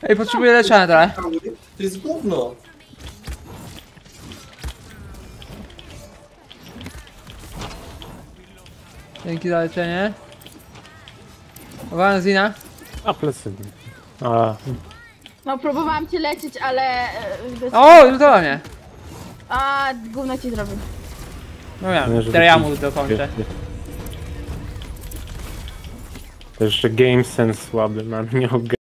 Ej, potrzebuję leczenia trochę. To jest gówno. Dzięki za leczenie. Uwaga, Zina. A plecy. A, No próbowałam cię leczyć, ale... O, lutowa mnie. A, gówno ci zrobił. No ja, nie, żeby teraz ja ci- mu dokończę. To jeszcze game sense słaby mam, nie